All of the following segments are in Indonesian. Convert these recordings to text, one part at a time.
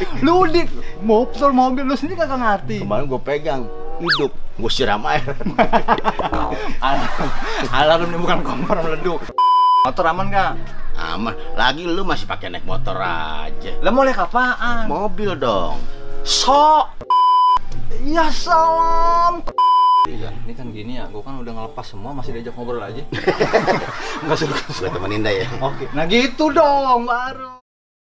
Lu di mobil lu sendiri kagak ngerti. Kemarin gue pegang, hidup, gue siram air. Alarm ini bukan kompor meleduk. Motor aman nggak? Aman. Lagi lu masih pakai naik motor aja. Lah mau naik apaan? Mobil dong. Sok. Ya salam. Iya, ini kan gini ya, gue kan udah ngelepas semua, masih diajak ngobrol aja. Nggak suruh. Gue temenin dah ya. Oke, nah gitu dong baru.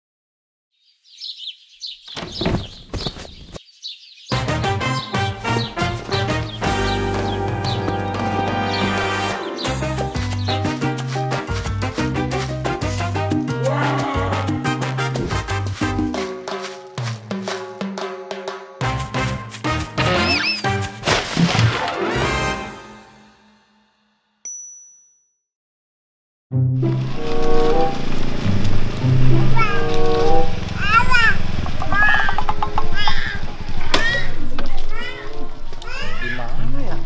Gimana ya?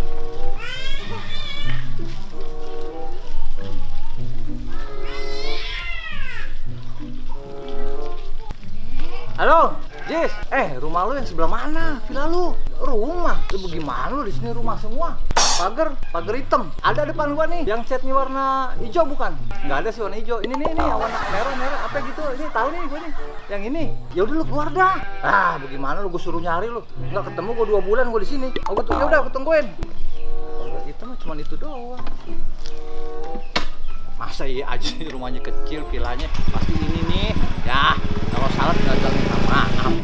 Halo, Jis. Rumah lu yang sebelah mana? Villa lu? Rumah? Lu bagaimana lu di sini rumah semua? Pagar hitam. Ada depan gua nih, yang catnya warna hijau bukan? Nggak ada sih warna hijau. Ini yang warna merah apa gitu. Ini tahu nih gua nih. Yang ini. Ya udah lu keluar dah. Ah, bagaimana lu? Gua suruh nyari lu. Nggak ketemu gua 2 bulan gua di sini. Oh, gua ya udah gua tungguin. Pagar hitam mah cuma itu doang. Masa iya aja rumahnya kecil, villanya pasti ini nih. Ya, kalau salah tinggal minta maaf.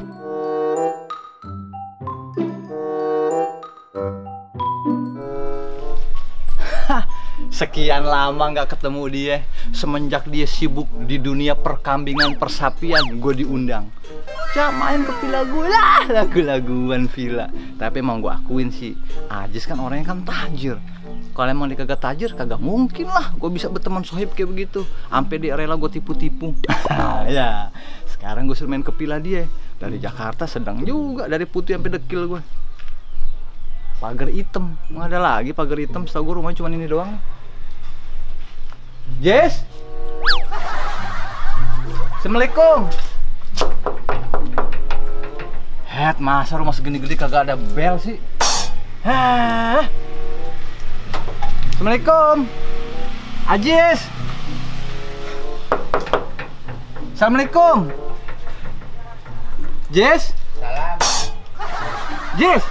Sekian lama nggak ketemu dia, semenjak dia sibuk di dunia perkambingan persapian, gue diundang. Cak main ke villa gue lah, lagu-laguan villa. Tapi emang gue akuin sih, Ajis kan orangnya kan tajir. Kalau emang dia kagak tajir, kagak mungkin lah gue bisa berteman sohib kayak begitu. Sampai dia rela gue tipu-tipu. Ya, sekarang gue suruh main ke villa dia. Dari Jakarta sedang juga, dari Putih sampai Dekil gue. Pagar hitam, nggak ada lagi pagar hitam. Setahu gue rumahnya cuma ini doang. Jess, Assalamualaikum. Masa rumah segini gede kagak ada bel sih? Assalamualaikum, Ajis. Assalamualaikum, Jess. Salam. Jess.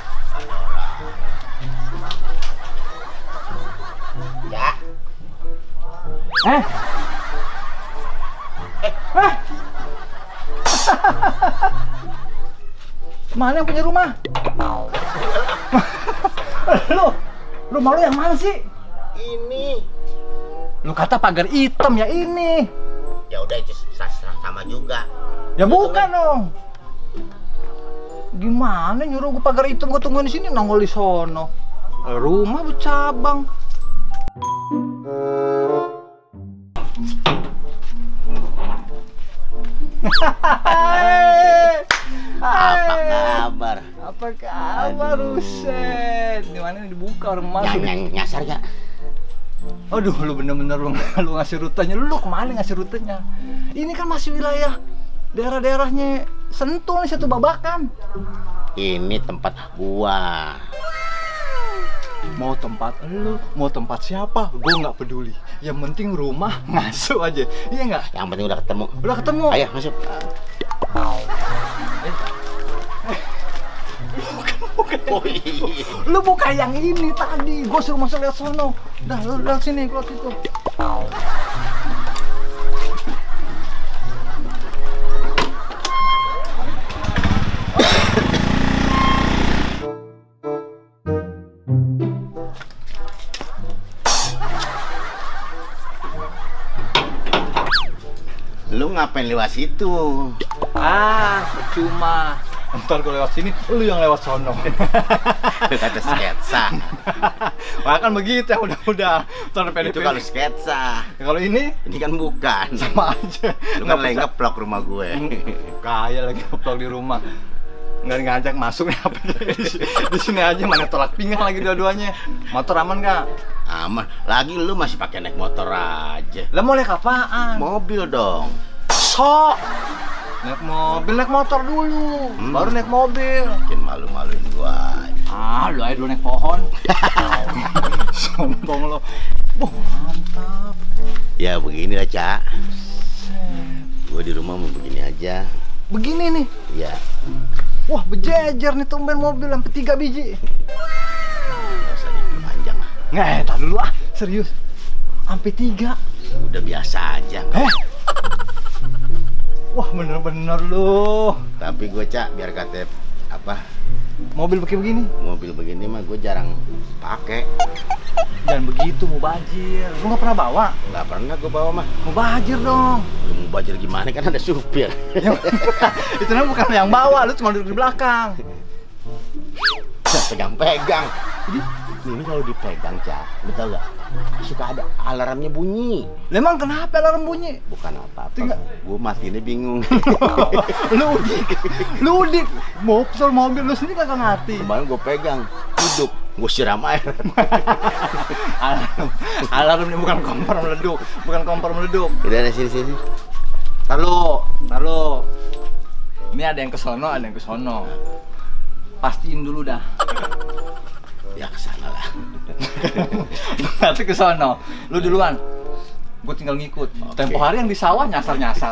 Ya. Mana yang punya rumah? Rumah lu yang mana sih? Ini. Lu kata pagar hitam ya ini. Ya udah itu sama juga. Ya bukan dong. Gimana nyuruh gua pagar hitam gua tungguin di sini nongol di sono. Rumah bercabang. Apa kabar? Apa kabar, Ruset? Gimana nih dibuka orang masuk? Nyasar gak? Aduh, lu bener-bener lu ngasih rutenya. Lu kemana ngasih rutenya? Ini kan masih wilayah daerah-daerahnya Sentul nih, satu babakan. Ini tempat gua. Mau tempat lu, mau tempat siapa, gue nggak peduli. Yang penting rumah ngasuh aja, iya nggak? Yang penting udah ketemu. Udah ketemu. Ayo masuk. Bukan. Oh, iya. Lu buka yang ini tadi, gue suruh masuk lewat sono. Dah, lu lewat sini, lewat situ. Lu ngapain lewat situ? Percuma. Ntar gue lewat sini, lu yang lewat sono. Lu kata sketsa. Wah kan begitu ya, udah. Itu kalau sketsa. Kalau ini kan bukan. Sama aja. Lu kan lagi ngeplok rumah gue. Kaya lagi ngeplok di rumah. Nggak ngajak masuk nih apa di sini aja, mana tolak pinggang lagi dua-duanya. Motor aman nggak? Aman. Lagi lu masih pakai naik motor aja. Lah mau naik apaan? Mobil dong. Sok. Naik mobil, naik motor dulu, baru naik mobil. Makin malu-maluin gua. Lu aja dulu naik pohon. Sombong lo. Wah, mantap. Ya begini lah, Cak. Gua di rumah mau begini aja. Begini nih. Iya. Wah, bejejer nih tumben mobil sampai 3 biji. Gak usah diperpanjang lah. Nggak, tar dulu serius. Sampai 3. Udah biasa aja. Wah, bener-bener lu. Tapi gue, Cak, biar kata Mobil pakai begini. mobil begini mah gue jarang pakai. Dan begitu mau bajir. Lu nggak pernah bawa? Nggak pernah gue bawa mah. Mau bajir dong. Lu mau bajir gimana, kan ada supir. Itu namanya bukan yang bawa, lu cuma duduk di belakang. Pegang-pegang. Jadi ini kalau dipegang, Cak, lu tau gak? Suka ada alarmnya bunyi. Emang kenapa alarm bunyi? Bukan apa-apa. Tinggal. Gue matiinnya bingung. Lu udik. Soal mobil lu sendiri kagak ngerti. Kemarin gue pegang, duduk, gue siram air. Alarmnya bukan kompor meleduk, Udah ada sini. Taruh. Ini ada yang ke sono, Pastiin dulu dah. Ya kesana lah. Nanti ke sono. Lu duluan. Gue tinggal ngikut. Oke. Tempo hari yang di sawah nyasar.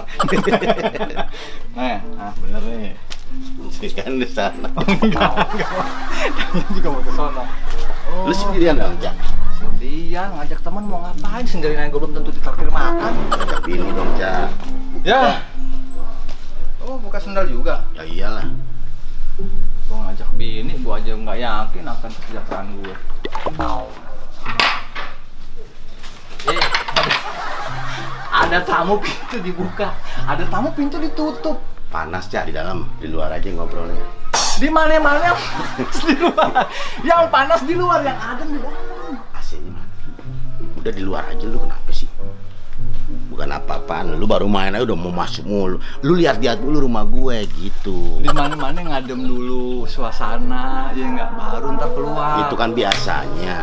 Bener nih. Kan di sana. Enggak. Juga mau ke sono. Lu sendirian dong, Cak? Sendirian, ngajak teman mau ngapain? Sendirian aja gue belum tentu ditraktir makan. Ajak ini dong, Cak. Ya. Oh, buka sendal juga. Ya iyalah. Gue ngajak bini, gue aja nggak yakin akan kesejahteraan gue. Ada tamu pintu dibuka, ada tamu pintu ditutup. Panas, Cak, di dalam. Di luar aja ngobrolnya. Di mana-mana di luar. Yang panas di luar, yang adem di dalam. AC-nya mati. Udah di luar aja, lu kenapa sih? Bukan apa-apaan, lu baru main aja udah mau masuk mulu. Lu lihat-lihat dulu rumah gue gitu. Di mana-mana ngadem dulu suasana, ya nggak, baru ntar keluar. Itu kan biasanya.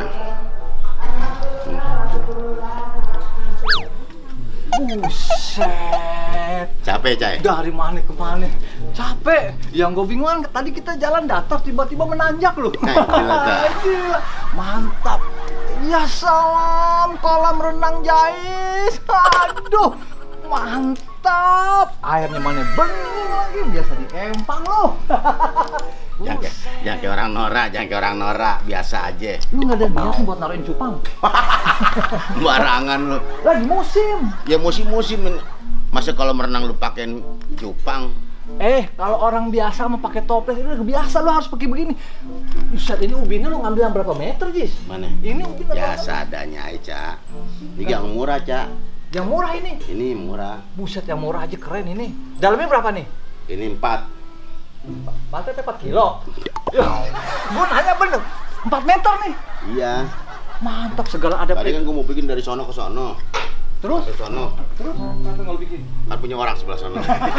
Buset. Capek, Cak? Dari mana ke mana? Capek. Yang gue bingung kan tadi kita jalan datar tiba-tiba menanjak loh. Gila. Mantap. Ya salam kolam renang Jais. Aduh, mantap. Airnya mana bening lagi, biasa di empang loh. Jangan kayak orang norak, biasa aja. Lu nggak ada niat buat naruhin cupang? Barangan lu. Lagi musim. Ya musim-musim. Masa kalau merenang lu pakein cupang? Kalau orang biasa mau pakai toples itu udah biasa, lu harus pakai begini. Buset, ini ubinnya lu ngambil yang berapa meter, Jis? Mana? Ini ubin Ya seadanya aja, Cak. Ini yang murah, Cak. Yang murah ini. Ini murah. Buset, yang murah aja keren ini. Dalamnya berapa nih? Ini 4. Baterainya 4 kilo. Gua nanya bener, 4 meter nih. Iya. Mantap, segala ada. Tadi kan gua mau bikin dari sono ke sono. Terus? Ke sono. Terus? Kenapa nggak bikin? Kan punya orang sebelah sono.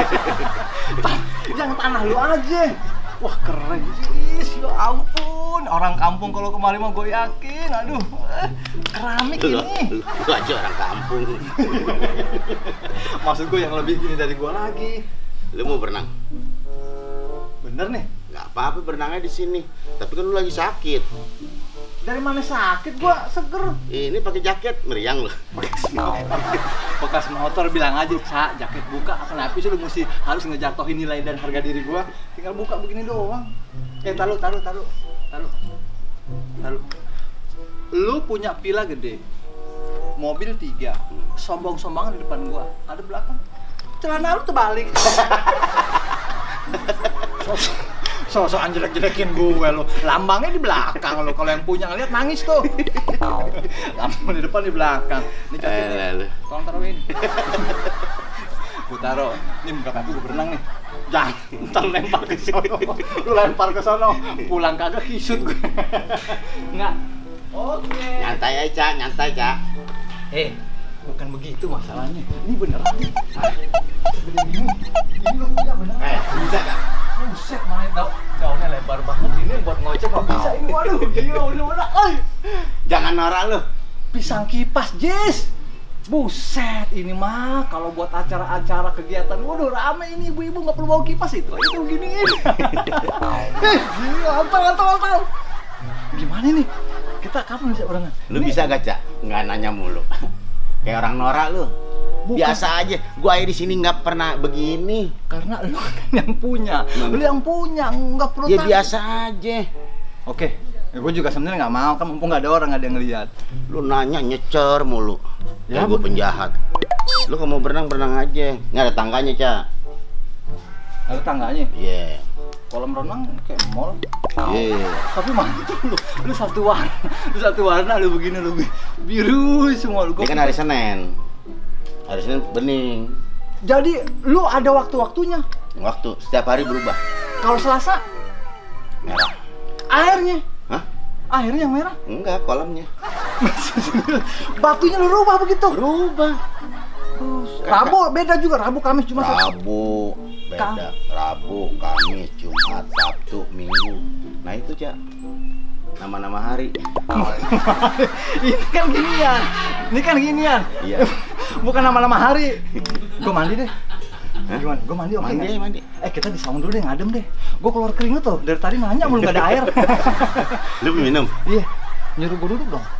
Yang tanah lu aja. Wah, keren, Jis. Ya ampun. Orang kampung kalau kemari mah gue yakin. Aduh, keramik ini. Lu aja orang kampung. Maksud gue yang lebih gini dari gue lagi. Lu mau berenang? Bener nih. Nggak apa-apa berenangnya di sini. Tapi kan lu lagi sakit. Dari mana sakit? Gua seger. Ini pakai jaket meriang lu. Bekas motor bilang aja, Cak, jaket buka. Kenapa sih lu mesti harus ngejatuhin nilai dan harga diri gua? Tinggal buka begini doang. Taruh. Lu punya villa gede, mobil 3, sombong-sombongan di depan gua, ada belakang. Celana lu terbalik. Sosok jelek-jelekin gue lo. Lambangnya di belakang lo. Kalau yang punya ngeliat nangis tuh. Lambang di depan, di belakang. Ini coba. Tolong taruhin. Gue taruh. Ini muka kaki gue berenang nih. Jangan, ntar lempar ke sono. Lu lempar ke sono. Pulang kagak kisut gue. Enggak. Oke. Nyantai aja, Cak. Bukan begitu masalahnya. Ini beneran. Ini lo punya beneran. Bisa gak? Buset, mana daunnya lebar banget ini buat ngocek nggak bisa ini. Waduh, gila udah. Jangan norak lu. Pisang kipas, Jis. Buset, ini mah kalau buat acara-acara kegiatan, waduh rame ini ibu-ibu nggak perlu bawa kipas itu giniin. Gila, antal. Gimana nih? Kita kapan bisa barengan? Lu bisa gak, Cak? Nggak nanya mulu. Kayak orang norak lu. Bukan. Biasa aja. Gua di sini nggak pernah begini. Karena lu kan yang punya. Lu yang punya, nggak perlu Ya takut. biasa aja. Oke, ya, gue juga sebenarnya nggak mau kan mumpung nggak ada orang, nggak ada yang ngeliat. Lu nanya nyecer mulu. Ya, Ya gua penjahat. Lu kalau mau berenang aja. Nggak ada tangganya, Cak. Ada tangganya. Iya. Kolam renang kayak mall. Iya. Tapi mantap lu satu warna lu begini lu biru semua lu. Ini kan hari Senin. Hari Senin bening. Jadi lu ada waktu-waktunya. Waktu setiap hari berubah. Kalau Selasa Merah. airnya, Hah? airnya yang merah. Enggak, kolamnya. Batunya lu rubah begitu. Berubah. Rabu beda juga, Rabu Kamis cuma Rabu beda. Rabu, Kamis, Jumat, Sabtu, Minggu. Nah itu, Cak. Nama-nama hari. Ini kan ginian. Iya. Bukan nama-nama hari. Gua mandi deh. Hah? Gimana? Gua mandi oke nggak? Mandi. Kita di saung dulu deh, ngadem deh. Gua keluar keringet tuh. Dari tadi nanya belum nggak ada air. Lu minum? Iya. Nyuruh gua duduk dong.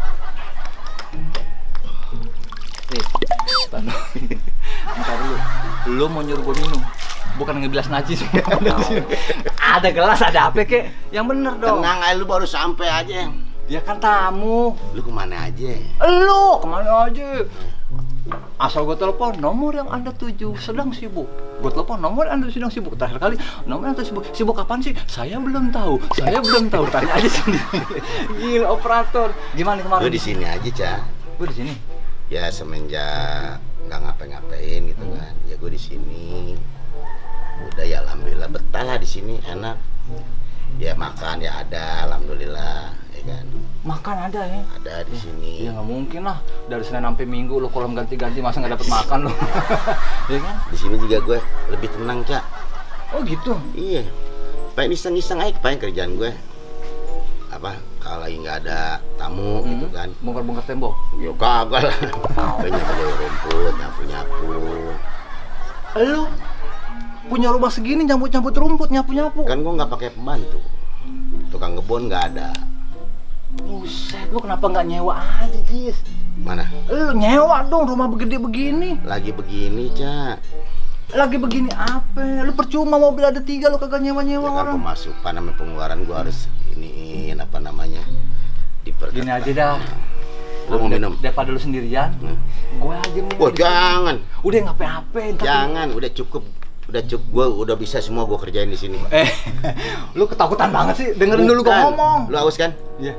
Bentar dulu. Lu mau nyuruh gua minum? Bukan ngebilas najis. Ada gelas, ada apa kek? Yang bener dong. Tenang aja, lu baru sampai aja. Dia kan tamu. Lu kemana aja? Lu kemana aja? Asal gue telepon nomor yang Anda tuju sedang sibuk. Gue telepon nomor Anda sedang sibuk. Terakhir kali nomor Anda sibuk. Sibuk kapan sih? Saya belum tahu. Tanya aja sendiri. Gila operator. Gimana kemarin? Lu di sini aja, Cak. Gue di sini. Ya semenjak nggak ngapa-ngapain gitu kan. Ya gue di sini. Udah ya alhamdulillah betah lah di sini, enak. Ya makan ya ada, alhamdulillah, ya kan. Makan ada ya? Ada di sini. Ya nggak mungkin lah. Dari Senin sampai Minggu lo kolam ganti-ganti masa nggak dapet makan lo? Ya kan? Di sini juga gue lebih tenang, Cak. Oh gitu. Iya. Pengen iseng-iseng aja, pengen kerjaan gue. Apa? Kalau lagi nggak ada tamu gitu kan. Bongkar-bongkar tembok. Yo kagak lah. Gue nyapu rumput, nyapu-nyapu. Lu punya rumah segini nyamput-nyamput rumput, nyapu-nyapu. Kan gue nggak pakai pembantu. Tukang kebun nggak ada. Buset, lu kenapa nggak nyewa aja, Jis? Mana? Lu nyewa dong rumah begede begini. Lagi begini, Cak. Lagi begini apa? Lu percuma mobil ada 3 lu kagak nyewa-nyewa Ya kan orang. pemasukan sama pengeluaran gue harus iniin apa namanya diperketat. Gini aja dah. Lu mau minum? Daripada lu sendirian, gue aja minum. Wah jangan, Udah ngapain-ngapain. jangan, udah cukup, gue udah bisa semua gue kerjain di sini. Lu ketakutan banget sih. Dengerin dulu gue Bukan. ngomong. Lu haus kan? Iya.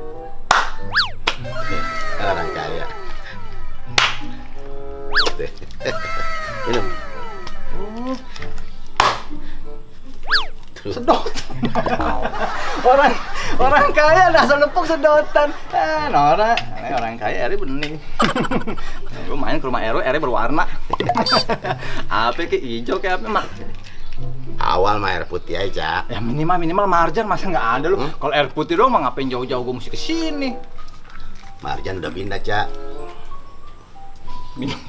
Orang kaya. Minum. Sedot. orang kaya dasar lepuk sedotan. Orang kaya airnya bening. Gue main ke rumah RW, airnya berwarna. Apa kayak hijau kayak apa mak? Awal mah air putih aja. Ya minimal marjan masa nggak ada lu. Kalau air putih doang mah ngapain jauh-jauh gue mesti kesini. Marjan udah pindah, Cak. Minum.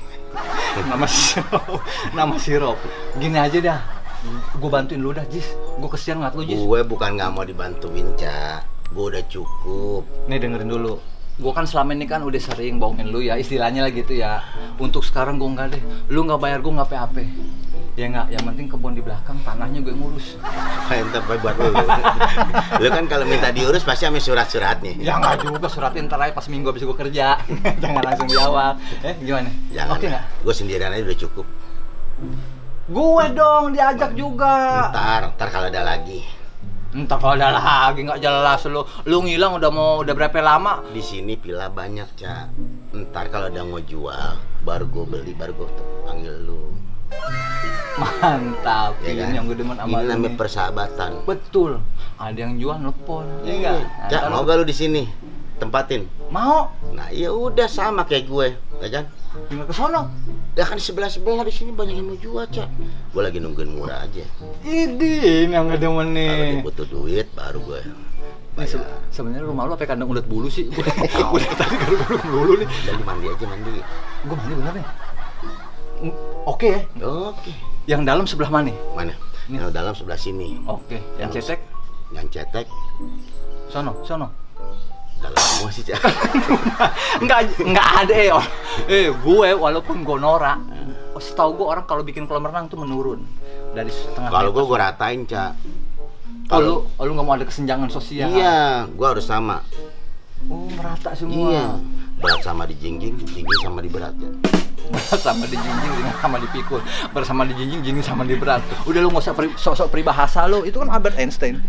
Nama sirup. Gini aja dah. Gue bantuin lu dah, Jis. Gue kesian ngeliat lu, Jis. Gue bukan nggak mau dibantuin, Cak. Gue udah cukup. Nih dengerin dulu. Gue kan selama ini kan udah sering bohongin lu ya, istilahnya lah gitu ya. Untuk sekarang gue enggak deh. Lu nggak bayar gue nggak apa-apa. Ya nggak, yang penting kebun di belakang tanahnya gue ngurus. Entah buat lu. Lu kan kalau minta diurus pasti sama surat-suratnya. Ya nggak juga, suratin ntar aja pas minggu habis gue kerja. Jangan langsung di awal. Gimana? Jangan. Oke nggak? Gue sendirian aja udah cukup. Gue dong diajak juga. Ntar kalau ada lagi. Entah kalau ada lagi nggak jelas lu ngilang udah berapa lama? Di sini pila banyak, Cak. Ntar kalau ada mau jual, baru gue beli, baru gue panggil lu. Mantap, Ya ini kan? yang gue demen sama Ini lu namanya nih. persahabatan. Betul, ada yang jual nelpon. Ya Iya. enggak? Cak, mau gak lu di sini? Tempatin. Mau? Nah, ya udah sama kayak gue, ya kan? Tinggal ke sono. Ya kan di sebelah di sini banyak yang mau jual, Cak. Gue lagi nungguin murah aja. Ini yang ngedemen Kalau dia nih. butuh duit, baru gue Bayar. Sebenarnya rumah lu apa kandang ulat bulu sih? Udah tadi garuk-garuk bulu nih. Jadi mandi aja mandi. Gua mandi bener nih. Oke ya. Oke. Yang dalam sebelah mana? Mana? Ini. Yang dalam sebelah sini. Oke. Yang cetek? Yang cetek Sono. dalam semua sih, Cak. Enggak ada gue walaupun gue norak, setahu gue orang kalau bikin kolam renang tuh menurun dari setengah. Kalau gue ratain, Cak. Lu nggak mau ada kesenjangan sosial? Iya, gue harus sama. Oh, merata semua. Iya. Berat sama di jingjing sama di berat ya. Berat sama di jingjing, sama di pikul. Berat sama di jingjing sama di berat. Udah lu nggak usah sok-sok peribahasa lu. Itu kan Albert Einstein.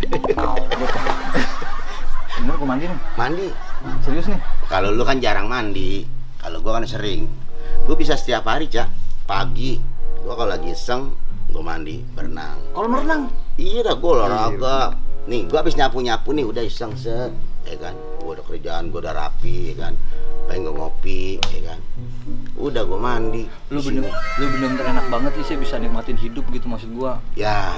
Bener gue mandi nih. Mandi. Serius nih? Kalau lu kan jarang mandi. Kalau gue kan sering. Gue bisa setiap hari, Cak. Pagi. Gue kalau lagi iseng, gue mandi, berenang. Kolam renang? Iya dah, gue olahraga. Nih, gue habis nyapu-nyapu nih, udah iseng set, ya kan. Gue udah kerjaan, gue udah rapi, ya kan. Pengen gue ngopi, ya kan. Udah gue mandi. Lu bener-bener enak banget sih bisa nikmatin hidup gitu maksud gue. Ya,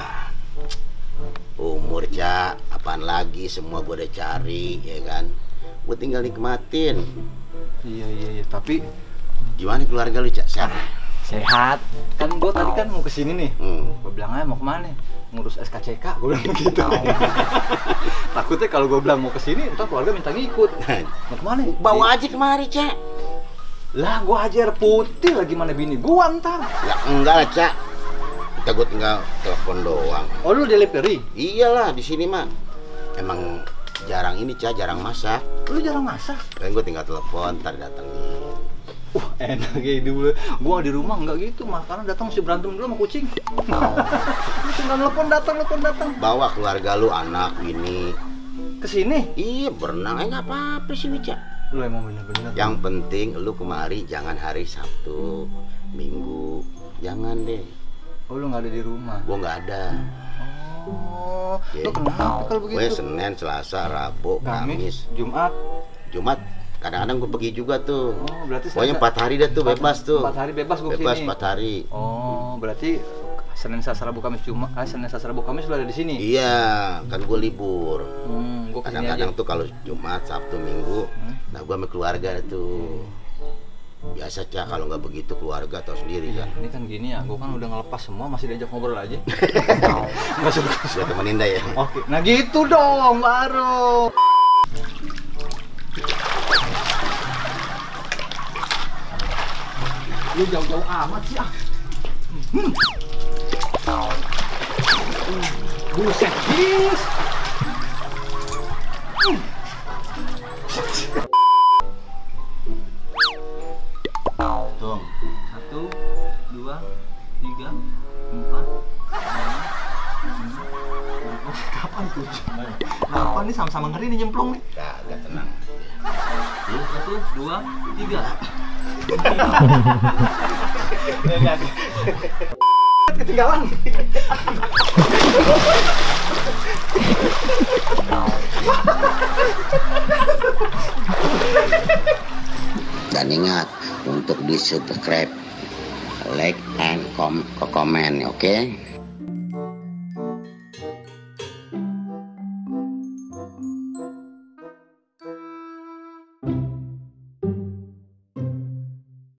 umur, Cak, apaan lagi, semua gue udah cari, ya kan. Gue tinggal nikmatin. Iya, tapi Gimana keluarga lu, Cak? Sehat? sehat. Kan gue tadi kan mau kesini nih. Gue bilang aja mau kemana? Ngurus SKCK, gue bilang gitu. Takutnya kalau gue bilang mau kesini, ntar keluarga minta ngikut. Mau kemana? Bawa aja kemari, Cak. Lah, gue aja air putih lagi mana bini gue ntar. Ya enggak lah, Cak. Kita gue tinggal telepon doang. Oh, lu delivery? Iyalah, di sini mah emang jarang ini, Cak, jarang masak. Lu jarang masak? Kan gue tinggal telepon, ntar datengin. Wah, enak kayak dulu. Gua di rumah nggak gitu, makanan datang mesti berantem dulu sama kucing. Lu tinggal telepon datang. Bawa keluarga lu, anak, bini. Kesini? Iya, berenang nggak apa-apa sih, Cak. Lu emang bener-bener. Yang penting lu kemari jangan hari Sabtu, Minggu. Jangan deh. Oh, lu nggak ada di rumah? Gua nggak ada. Oh, lu kenapa kalau begitu? Gue Senin, Selasa, Rabu, Kamis, Jumat. Kadang-kadang gue pergi juga tuh. Oh, berarti pokoknya 4 hari dah tuh bebas tuh. 4 hari bebas gue Bebas sini. 4 hari. Oh, berarti Senin, Selasa, Rabu, Kamis, Jumat. Senin, Selasa, Rabu, Kamis lu ada di sini? Iya, kan gue libur. Gua kesini Kadang-kadang aja. tuh kalau Jumat, Sabtu, Minggu, nah gue sama keluarga tuh. Biasa, Cak, kalau nggak begitu keluarga atau sendiri kan. Ini kan gini ya, gue kan udah ngelepas semua, masih diajak ngobrol aja. Nggak suka. Gue temenin dah ya. Oke, nah gitu dong baru. Lu jauh-jauh amat sih ah. Buset, bis. Tuh, 1, 2, 3, 4, 5. Kapan tuh? Kapan nih sama-sama ngeri nih nyemplung nih? Kagak, tenang. 1, 2, 3. Ketinggalan. Dan ingat untuk di subscribe, like, and comment, oke?